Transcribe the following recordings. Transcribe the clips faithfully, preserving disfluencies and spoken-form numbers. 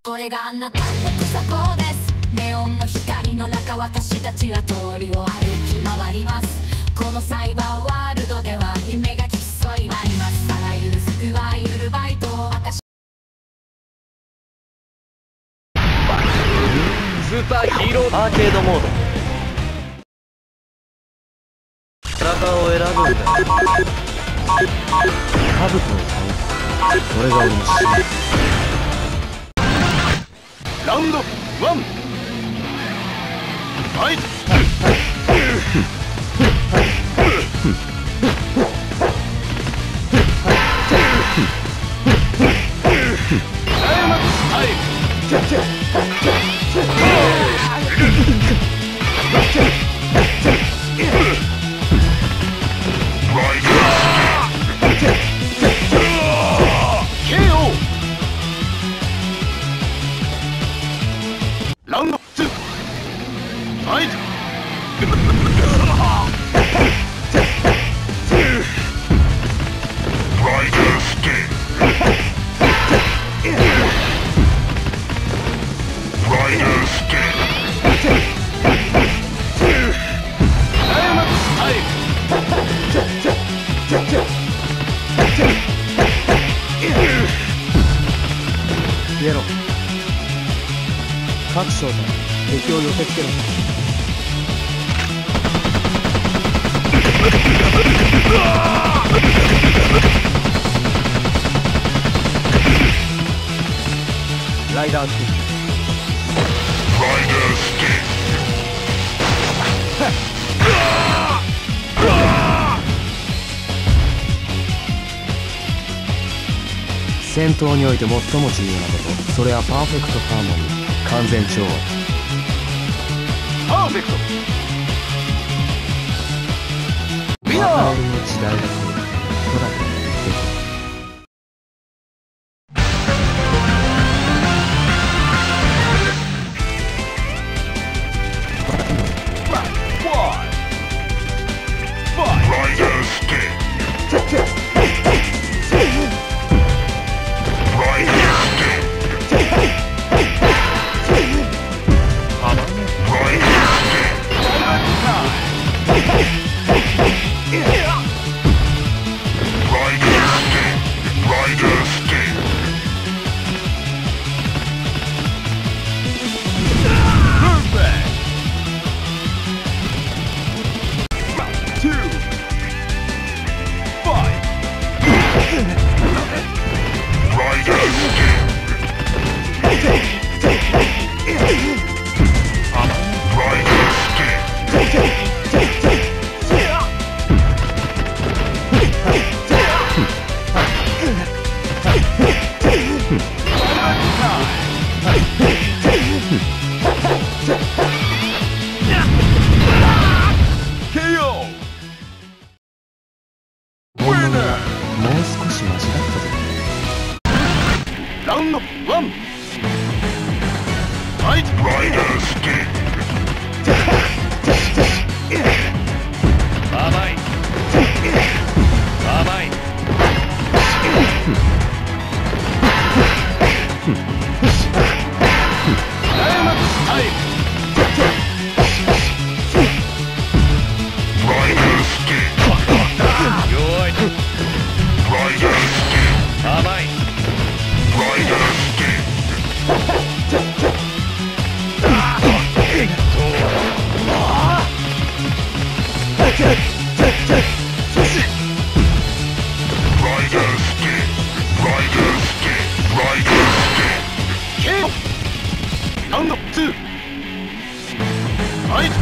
これがあなたの草子です。ネオンの光の中、私たちは通りを歩き回ります。このサイバーワールドでは夢が競い合います。あらゆる救わゆるバイトを私スーパーヒーローアーケードモード。キャラクターを選ぶんだ。兜を倒す。それが面白い。ラウンドワンファイト。ラウンドツーファイト。 イエロー、各小隊敵を寄せつけろ。ライダースティック。戦闘において最も重要なこと、それはパーフェクトハーモニー、完全調和。 パーフェクト。ウィナー。 別れの時代だと人だけ言ってた。もう少しマシだったぜ。 ラウンドワンファイト。ライダースキッ甘い甘い。ダイマックスタイム。弱い。甘い。ラウンドツーファイト。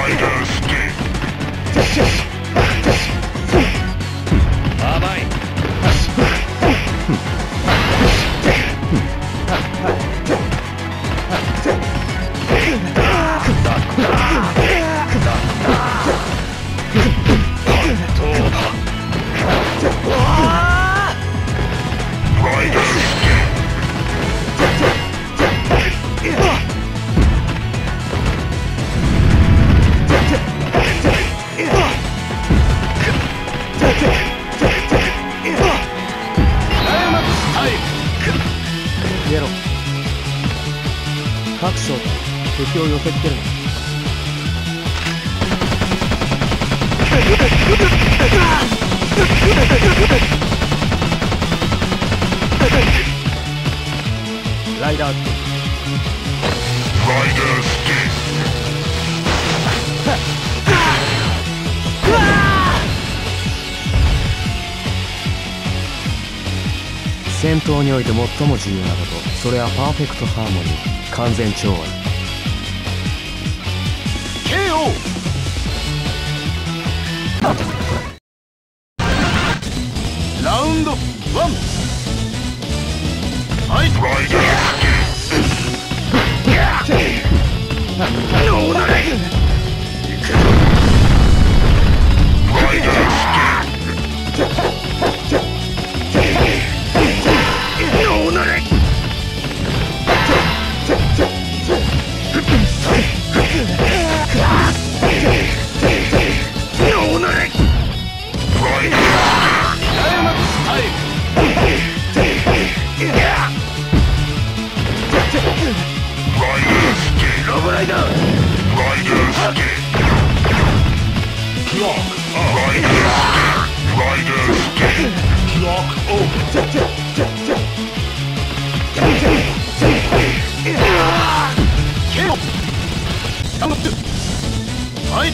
甘い。 イエロー、 各小隊敵を寄せつけるな。ライダースティック。 ライダースティック。 戦闘において最も重要なこと、それはパーフェクトハーモニー、完全調和。 ケーオー。 ラウンドワン。はい。ライダースティック。ノーナレ。行くぞ。ライダースティック。ノーナレ。ノーナレ。ライダーダイマックスタイム。ロブライダー。ライダースケ。クロック。ライダースケ。ライダースケ。クロックオープン。ケロ。頑張って。はい。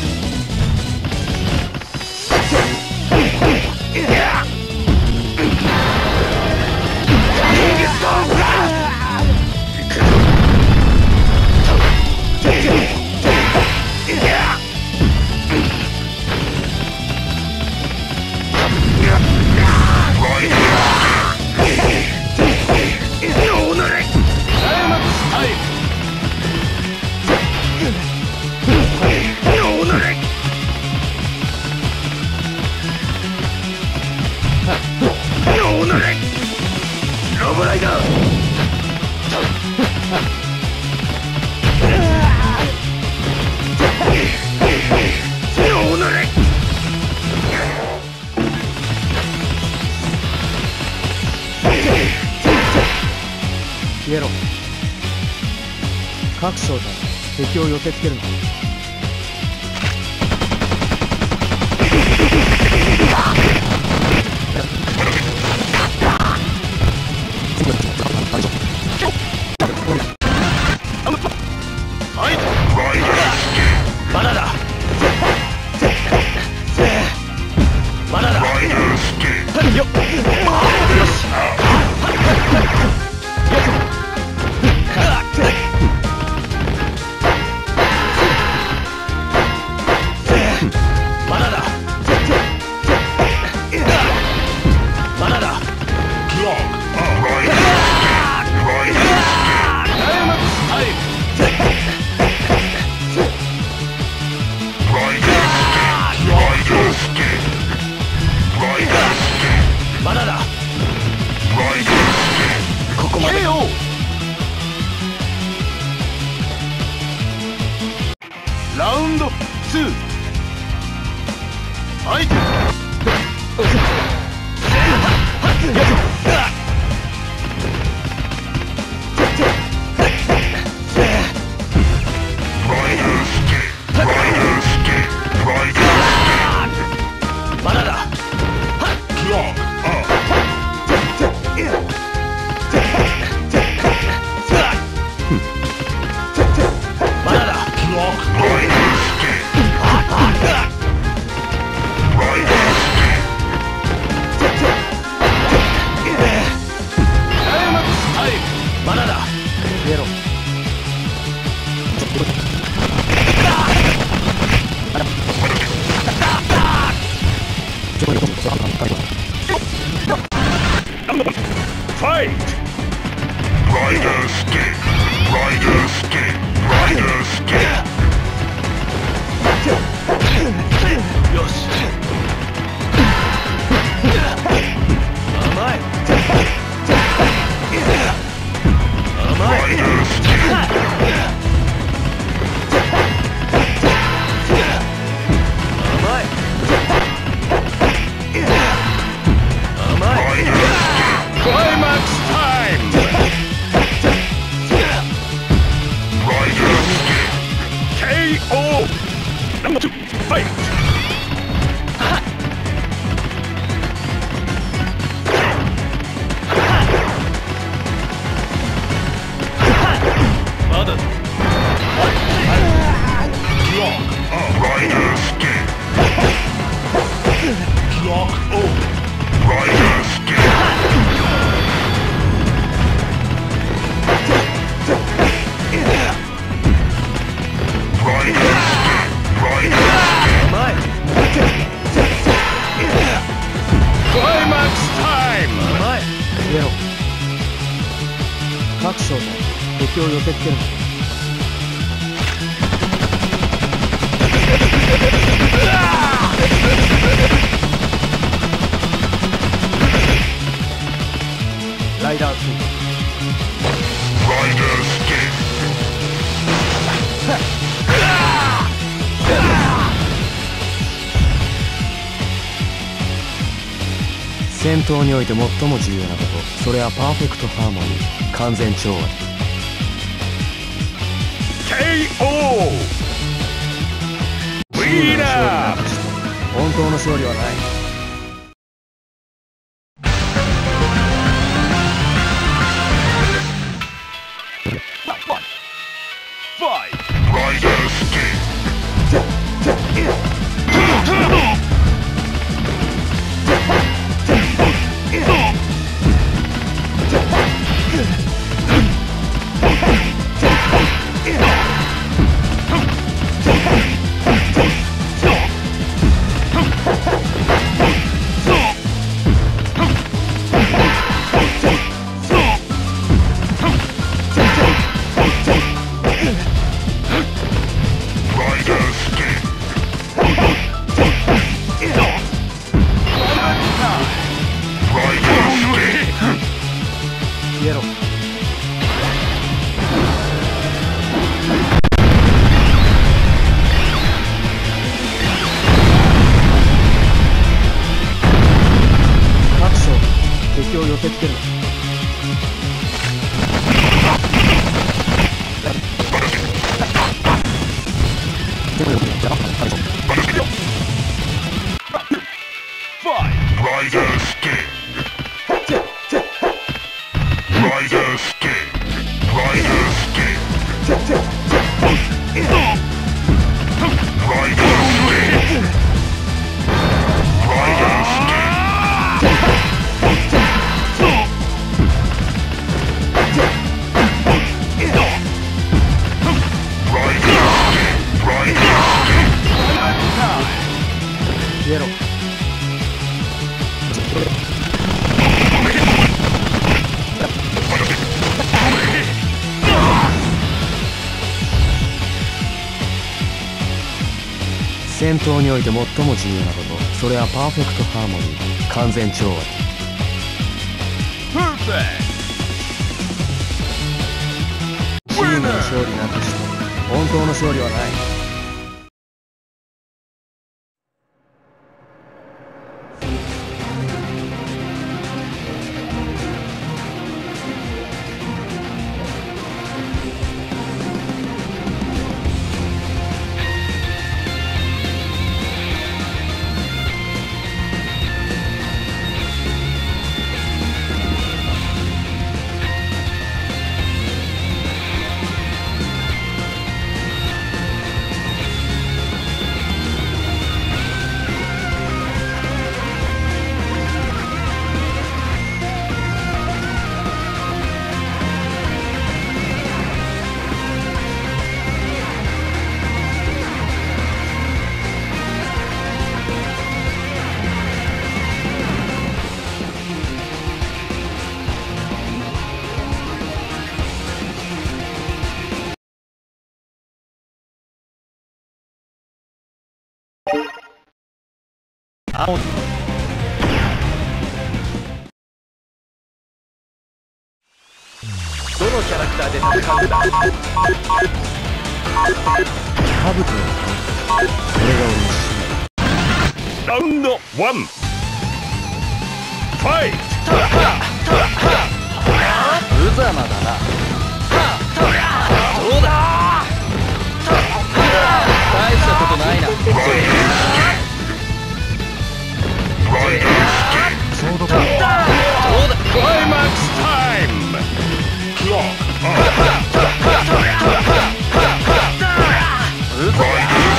ロブライダー。 消えろ。各小隊敵を寄せつけるな。 まだだ。まだだ。よっ。まだだ。まだだ。クロック。まだだ。ここまで。ラウンドツー。ファイト。まだだ。クロック。まだだ。クロック。まだだ。 消えろ。 ファイト。ライダースケ。ライダースケ。ライダースケ。よし。甘い。甘い。クライマックスタイム。 Clock up. Riders dead. Clock over. Riders dead. Riders dead. Riders dead. Climax time. ゼロ。各小隊敵を寄せつける。ライダースライダースティ戦闘において最も重要なこと、それはパーフェクトハーモニー、完全調和。 ケーオー ウィーナー。 本当の勝利はない。戦闘において最も重要なこと、それはパーフェクトハーモニー、完全調和。チームの勝利なくして本当の勝利はない。青どのキャラクターで戦うんだ。カブトのこれが俺の使命。ラウンドワンファイト。無様だな。どうだ。大したことないな。ちょうどか。どうだ。クライマックスタイム。クロック。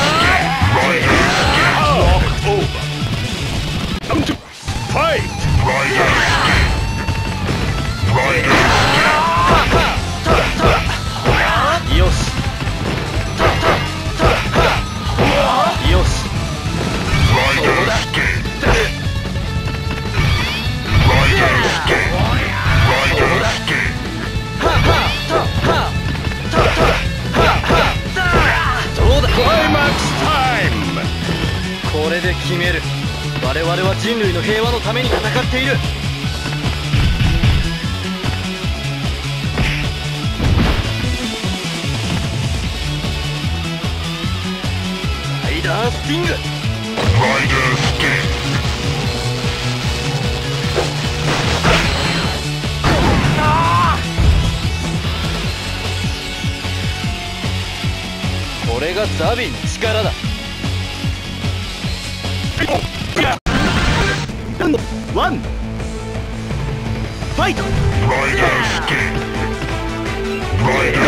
で決める。我々は人類の平和のために戦っている。ライダースティング。 Rider Sting. これがザビの力だ。ワンファイト。 Rider Sting. Rider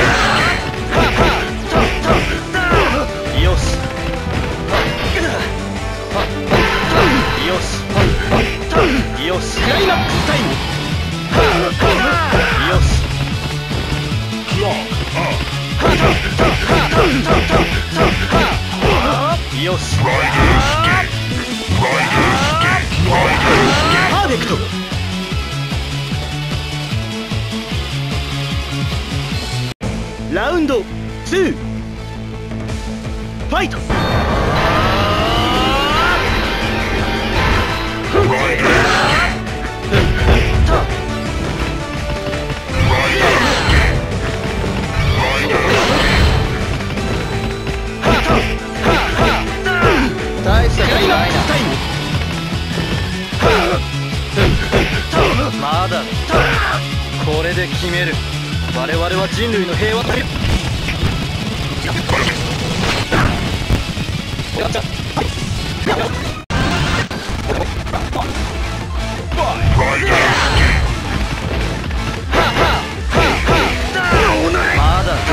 Sting. よしよしよし、クライマックスタイム。よし Clock up. よし Rider Sting. Rider Sting. Rider Sting. パーフェクト。ラウンドツーファイト。 Rider Sting. Rider Sting. Rider Sting. 大したことないな。まだこれで決める。我々は人類の平和のため。まだ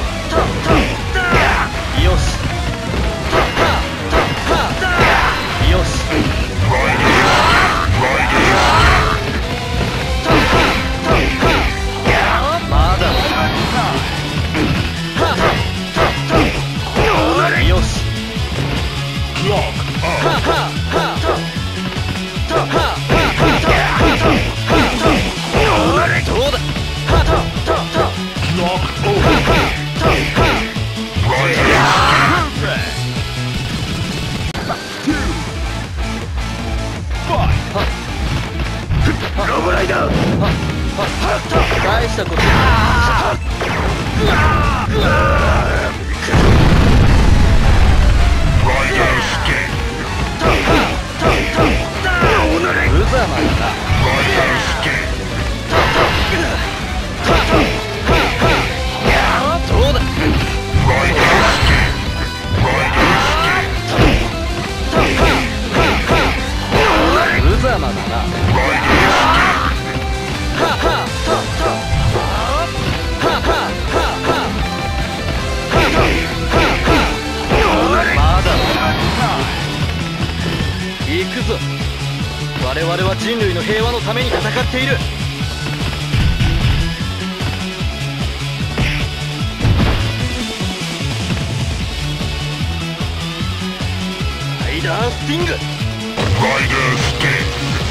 よしよしまだよし Clock up. どうだ。 Clock over. Rider Sting. Fight. ロボライダー。大したこと。 Rider Sting. 無様だな。 Rider Sting. どうだ。 Rider Sting. Rider Sting. 無様だな。 Rider Sting. まだ行くぞ。我々は人類の平和のために戦っている。ライダースティング。 Rider Sting.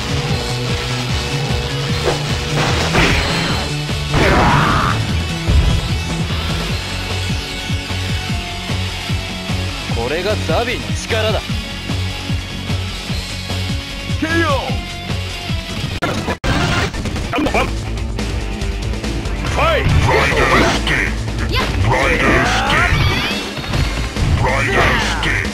これがザビの力だ。 ケーオー. Fight! Rider Sting. Rider Sting. Rider Sting.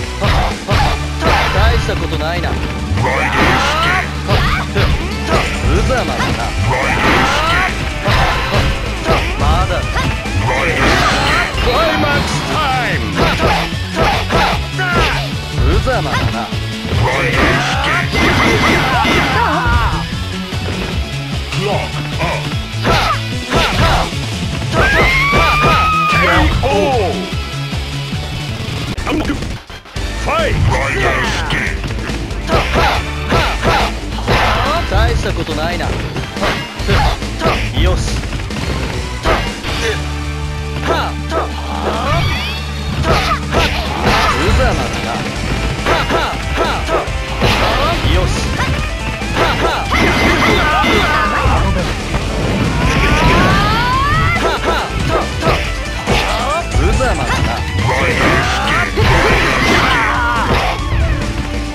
大したことないな。 Rider Sting. 無様だな。 Rider Sting. まだ Rider Sting. Climax time. 無様だな。 Rider Sting. Clock up. K O. Fight! Rider Sting. 大したことないな。よし。無様だな。よし。無様だな。 Rider Sting.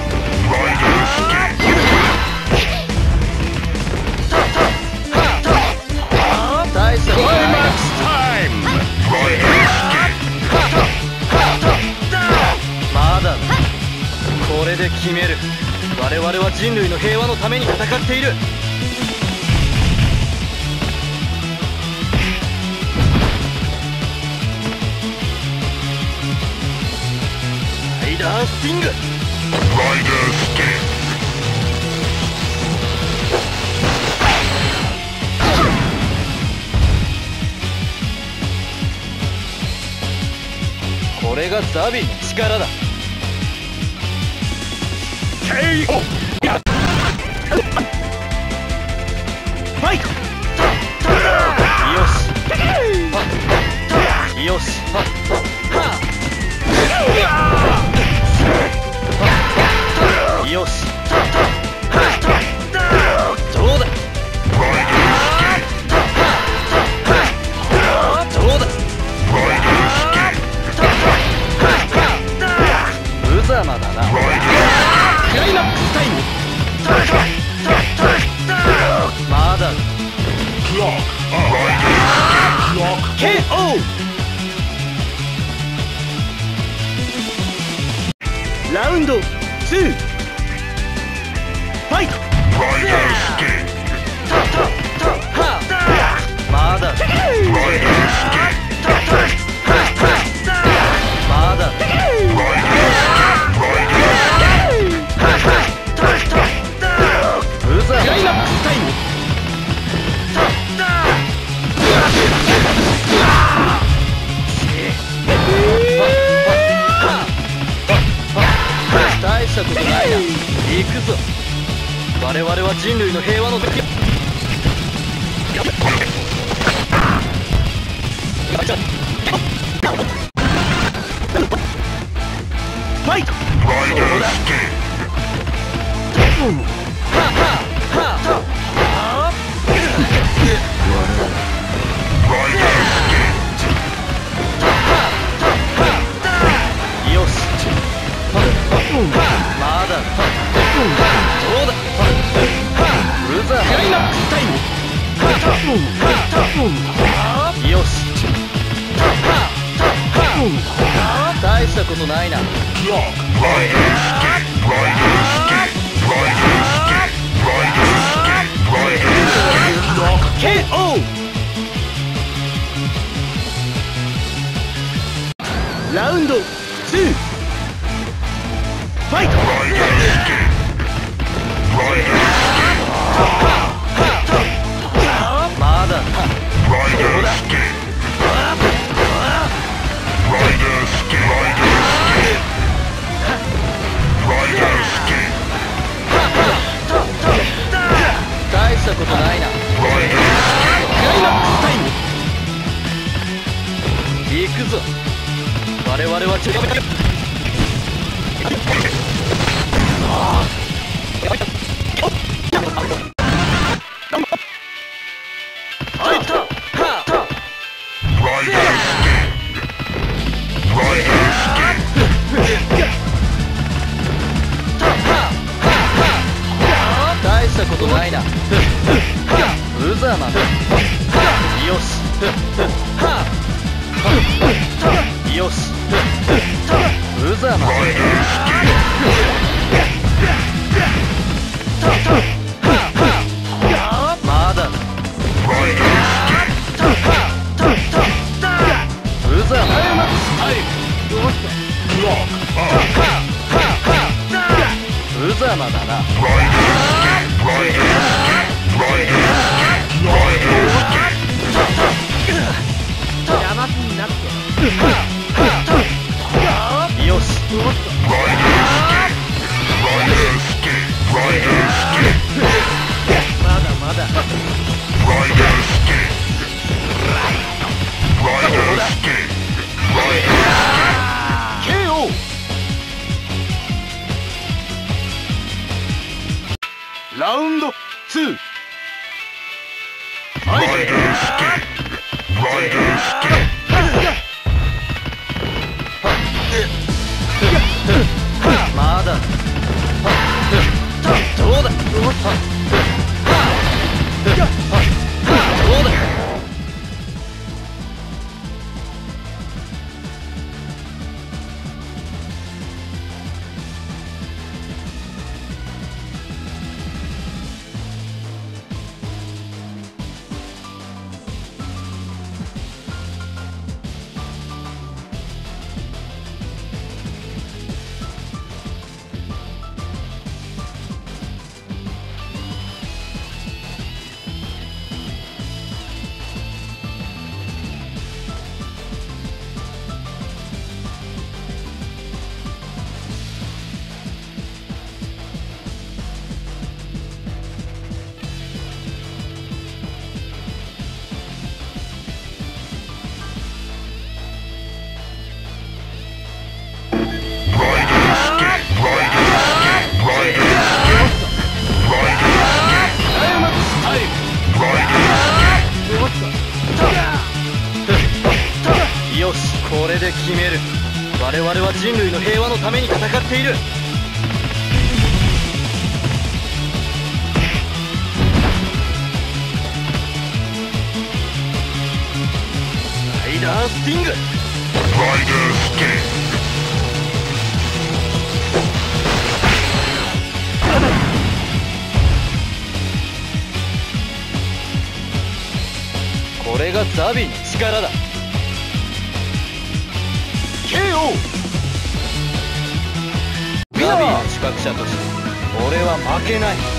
決める。我々は人類の平和のために戦っている。ライダースティング。 ライダースティング。 これがザビの力だ。ケーオー。ファイト。よし。よし。よし。どうだ。どうだ。無様だな。クライマックスタイム。まだ。ケーオー。ラウンドツー。ファイト。まだ。まだ。クライマックスタイム。大したことないな。行くぞ。我々は人類の平和の時。ファイト。そうだ。よし。まだ。どうだ。ブザークライマックスタイム。よし。大したことないな。ケーオー。ラウンドツー。ファイト。まだ。どうだ。大したことないな。クライマックスタイム。行くぞ。我々はちょっと。大したことないな。無様だ。よし。よし。無様だ。まだ。無様だ。無様だな。邪魔になって。よし。まだまだ。ケーオー。ラウンドツー。ファイト。まだ。どうだ。どうだ。 よし、これで決める。我々は人類の平和のために戦っている。ライダースティング。 Rider Sting. これがザビの力だ。 ケーオー。 ザビの資格者として俺は負けない。